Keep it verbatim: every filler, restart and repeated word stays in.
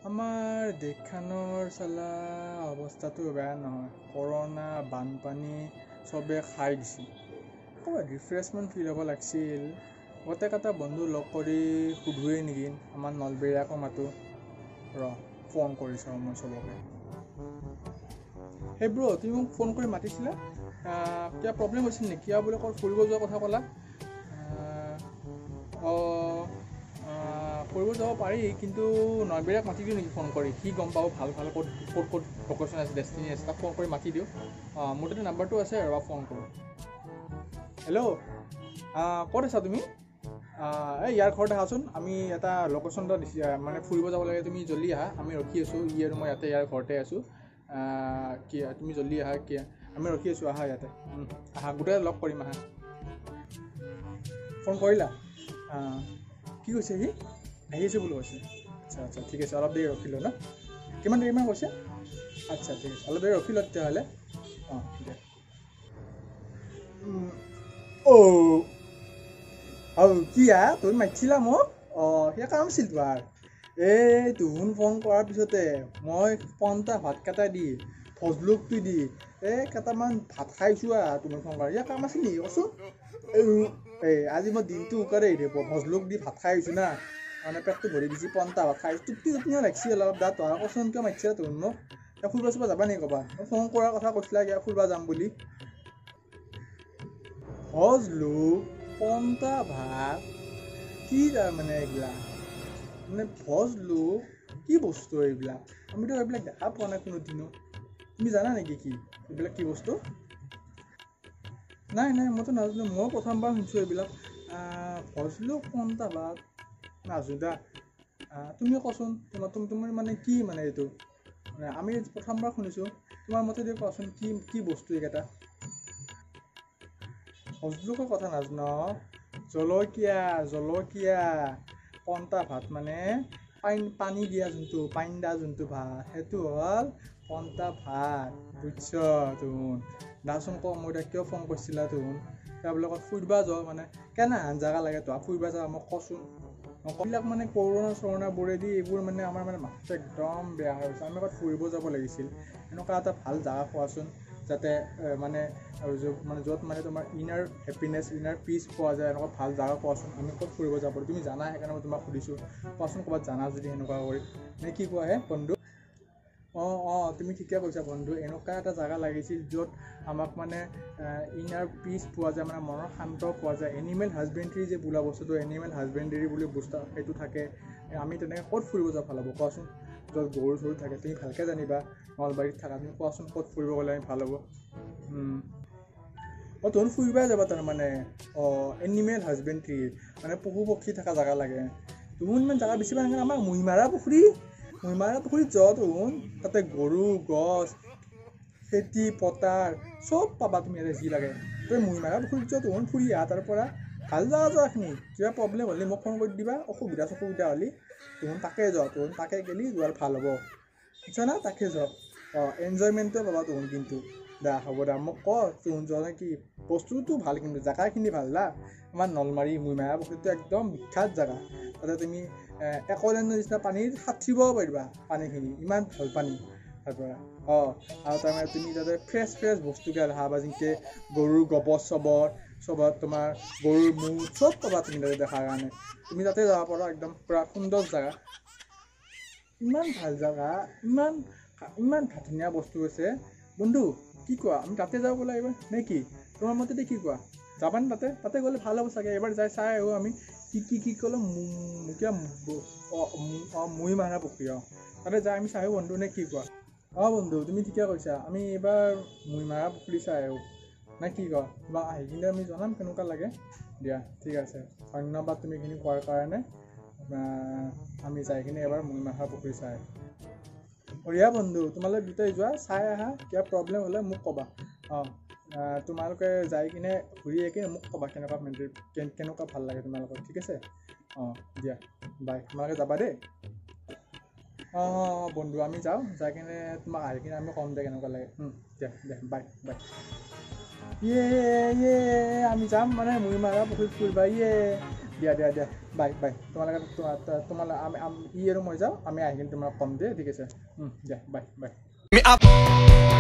আমাৰ দেশখনৰ চালা অৱস্থাটো বেয়া নহয়। কৰোণা বানপানী চবে খাই দিছে। ক'ৰবাত ৰিফ্ৰেছমেণ্ট ফিল হ'ব লাগিছিল। গোটেইকেইটা বন্ধু লগ কৰি সুধোৱে নেকি আমাৰ নলবেৰীয়াকো মাতো ৰ ফোন কৰি চাওঁ মই চবকে। সেই ব্ৰ তুমি মোক ফোন কৰি মাতিছিলা, কিবা প্ৰব্লেম হৈছিল নেকি? কিবা বোলে ক'ত ফুৰিব যোৱাৰ কথা ক'লা? অঁ ফুৰিব যাব পাৰি, কিন্তু নলবেৰীয়াক মাতি দিওঁ নেকি ফোন কৰি? সি গম পাব ভাল ভাল ক'ত ক'ত ক'ত লোকেশ্যন আছে, ডেষ্টিনি আছে, তাক ফোন কৰি মাতি দিওঁ। অঁ মোৰ তাতে নাম্বাৰটো আছে, ৰবা ফোন কৰোঁ। হেল্ল' ক'ত আছা তুমি? এই ইয়াৰ ঘৰত আহাচোন, আমি এটা লোকেশ্যন এটা দিছি মানে ফুৰিব যাব লাগে, তুমি জল্দি আহা, আমি ৰখি আছোঁ। ই আৰু মই ইয়াতে ইয়াৰ ঘৰতে আছোঁ। কি তুমি জল্দি আহা, কি আমি ৰখি আছোঁ, আহা ইয়াতে আহা, গোটেই লগ কৰিম আহা। ফোন কৰিলা? কি কৈছে সি? আহি আছে বুলি কৈছে? আচ্ছা আচ্ছা ঠিক আছে, অলপ দেৰি ৰখিলোঁ ন? কিমান দেৰিমান কৈছে? আচ্ছা ঠিক আছে, অলপ দেৰি ৰখিলোঁ তেতিয়াহ'লে। অঁ ঠিক আছে। অ' আৰু কি আ তুমি মাতিছিলা মোক? অঁ সেই কাম আছিল তোমাৰ? এই তুহুন ফোন কৰাৰ পিছতে মই পন্তা ভাত কেইটা দি ভজলুকটো দি এই কেইটামান ভাত খাইছোঁ আৰু তুমি ফোন কৰা। ইয়াৰ কাম আছিল নেকি কচোন? এই আজি মই দিনটো উকাৰে আহিছোঁ, ভজলুক দি ভাত খাই আহিছোঁ না, মানে পেটটো ভৰি দিছে, পন্তা ভাত খাই টোপনি টোপনিও লাগিছে অলপ। দা তই কচোন কিয় মাতিছিলা তুহুন মোক? ফুৰিব চুৰিব যাবা নেকি ক'বা? ফোন কৰাৰ কথা কৈছিলা কিয় ফুৰিব যাম বুলি? ভজলুক পন্তা ভাত কি তাৰমানে এইবিলাক? মানে ভজলুক কি বস্তু এইবিলাক? আমিতো এইবিলাক দেখা পোৱা নাই কোনোদিনো। তুমি জানা নেকি কি এইবিলাক কি বস্তু? নাই নাই মইতো নাজানো, ময়ো প্ৰথমবাৰ শুনিছোঁ এইবিলাক। ভজলুক পন্তা ভাত নাজনো দা। তুমি কোৱাচোন, তোমাৰ তোমাৰ মানে কি মানে এইটো? মানে আমি প্ৰথমবাৰ শুনিছোঁ, তোমাৰ মতে দি কোৱাচোন কি কি বস্তু এইকেইটা? ভজলুকৰ কথা নাজানো? জলকীয়া জলকীয়া পন্তা ভাত মানে পানী পানী দিয়া যোনটো পানী দিয়া যোনটো ভাত, সেইটো হ'ল পন্তা ভাত। বুজিছ তুহুন? দাচোন ক মই এতিয়া কিয় ফোন কৰিছিলা তুহুন? তেওঁবিলাকত ফুৰিব যোৱা মানে কেনেহান জেগা লাগে তোক ফুৰিব যাবা মোক কচোন? এইবিলাক মানে কৰোণা চৰোণাবোৰেদি এইবোৰ মানে আমাৰ মানে মাথাটো একদম বেয়া হৈ গৈছে। আমি ক'ত ফুৰিব যাব লাগিছিল। এনেকুৱা এটা ভাল জেগা কোৱাচোন, যাতে মানে মানে য'ত মানে তোমাৰ ইনাৰ হেপিনেছ ইনাৰ পিচ পোৱা যায়। এনেকুৱা ভাল জেগা কোৱাচোন, আমি ক'ত ফুৰিব যাব পাৰোঁ? তুমি জানা সেইকাৰণে মই তোমাক সুধিছোঁ। কোৱাচোন ক'ৰবাত জানা যদি সেনেকুৱা কৰি, নে কি কোৱা হে বন্ধু? অঁ অঁ তুমি ঠিকে কৈছা বন্ধু। এনেকুৱা এটা জেগা লাগিছিল য'ত আমাক মানে ইনাৰ পিচ পোৱা যায়, মানে মনৰ শান্ত পোৱা যায়। এনিমেল হাজবেণ্ডেৰী যে বোলা বস্তুটো, এনিমেল হাজবেণ্ডেৰী বুলি বস্তু সেইটো থাকে। আমি তেনেকৈ ক'ত ফুৰিব যাব ভাল হ'ব কোৱাচোন? য'ত গৰু চৰু থাকে, তুমি ভালকৈ জানিবা, নলবাৰীত থাকা তুমি, কোৱাচোন ক'ত ফুৰিব গ'লে আমি ভাল হ'ব? অঁ তহঁত ফুৰিবই যাবা তাৰমানে? অঁ এনিমেল হাজবেণ্ডেৰী মানে পশু পক্ষী থকা জেগা লাগে। তুহুন ইমান জেগা বেছি নালাগে, আমাৰ মহিমাৰা পুখুৰী মহিমাৰা পুখুৰীত যোৱা তুহুন, তাতে গৰু গছ খেতি পথাৰ চব পাবা তুমি ইয়াতে যি লাগে। তই মহিমাৰা পুখুৰীত যোৱা তুহুন, ফুৰি আহা তাৰ পৰা। ভাল জেগা যোৱাখিনি। কিবা প্ৰব্লেম হ'লে মোক ফোন কৰি দিবা, অসুবিধা চসুবিধা হ'লে তুহুন তাকে যোৱা, তুহুন তাকে গেলি যোৱাৰ ভাল হ'ব। বুজিছা না? তাকে যোৱা। অঁ এনজয়মেণ্টো পাবা তুহুন। কিন্তু দা হ'ব দা মোক ক তুহুন যোৱা নে কি? বস্তুটো ভাল কিন্তু জেগাখিনি ভাল দা। আমাৰ নলবাৰী মহিমাৰা পুখুৰীটো একদম বিখ্যাত জেগা। তাতে তুমি একলেণ্ডৰ নিচিনা পানীত সাঁতুৰিব পাৰিবা, পানীখিনি ইমান ভাল পানী তাৰ পৰা। অঁ আৰু তাৰমানে তুমি তাতে ফ্ৰেছ ফ্ৰেছ বস্তুবিলাক দেখাবা, যেনেকৈ গৰুৰ গোবৰ চবৰ চবত তোমাৰ গৰুৰ মূত চব পাবা তুমি তাতে দেখাৰ কাৰণে। তুমি তাতে যাব পাৰা, একদম পূৰা সুন্দৰ জেগা। ইমান ভাল জেগা, ইমান ইমান ধুনীয়া বস্তু আছে। বন্ধু কি কোৱা, আমি তাতে যাব লাগিব নে কি? তোমাৰ মতে কি কোৱা? যাবানে তাতে? তাতে গ'লে ভাল হ'ব চাগে। এবাৰ যাই চাই আহোঁ আমি। কি কি কি ক'লে কিবা অঁ মহিমাৰা পুখুৰী, অঁ তাতে যাই আমি চাই আহোঁ বন্ধু, নে কি কোৱা? অঁ বন্ধু তুমি ঠিকে কৈছা, আমি এইবাৰ মহিমাৰা পুখুৰী চাই আহোঁ নে কি কোৱা? বা আহি কিনে আমি জনাম কেনেকুৱা লাগে। দিয়া ঠিক আছে, ধন্যবাদ তুমি এইখিনি কোৱাৰ কাৰণে। আমি যাই কিনে এবাৰ মহিমাৰা পুখুৰী চাই বঢ়িয়া বন্ধু। তোমালোকে দুটাই যোৱা, চাই আহা। কিবা প্ৰব্লেম হ'লে মোক ক'বা। অঁ তোমালোকে যাই কিনে ঘূৰি আহি কিনে মোক ক'বা কেনেকুৱা মেণ্টেল কেনেকুৱা ভাল লাগে তোমালোকৰ। ঠিক আছে? অঁ দিয়া বাই, তোমালোকে যাবা দেই। অঁ অঁ অঁ বন্ধু আমি যাওঁ, যাই কিনে তোমাক আহি কিনে আমি ক'ম দে কেনেকুৱা লাগে। দিয়া দিয়া বাই বাই। ইয়ে ইয়ে আমি যাম মানে মহিমাৰা পুখুৰীত ফুৰিবা। ইয়ে দিয়া দিয়া দিয়া বাই বাই তোমালোকে তোমালোকে আমি ই আৰু মই যাওঁ আমি আহি কিনে তোমাক কম দে ঠিক আছে দিয়া বাই বাই